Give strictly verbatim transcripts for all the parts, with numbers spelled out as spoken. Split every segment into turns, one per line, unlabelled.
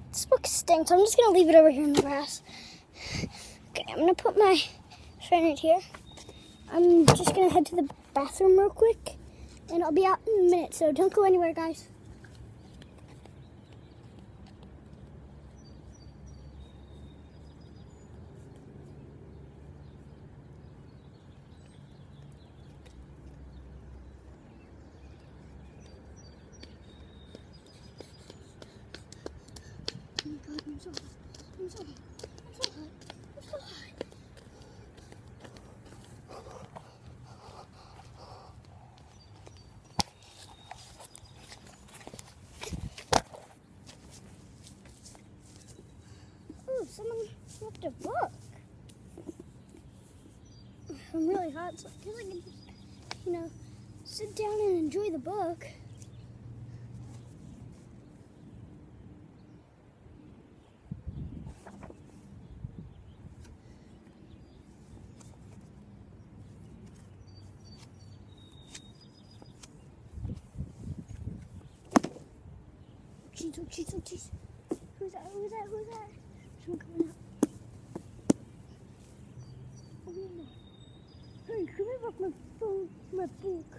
This book stinks. I'm just gonna leave it over here in the grass. Okay, I'm gonna put my phone right here. I'm just gonna head to the bathroom real quick, and I'll be out in a minute, so don't go anywhere, guys. Oh my God, I'm so hot. I'm so hot. I'm so hot. I'm so hot. Oh, someone left a book. I'm really hot, so I guess I can just, you know, sit down and enjoy the book. Jeez, oh jeez, oh jeez. Who's that? Who's that? Who's that? Someone coming out. Oh no. Hey, can I have my phone, my book?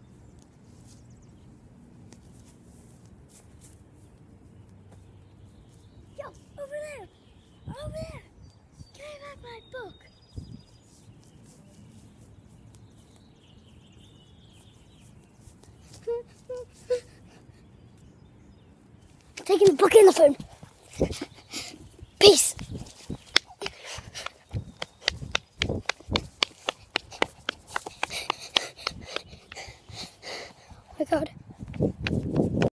Yo, over there! Over there! Can I have my book? Taking the book and the phone. Peace.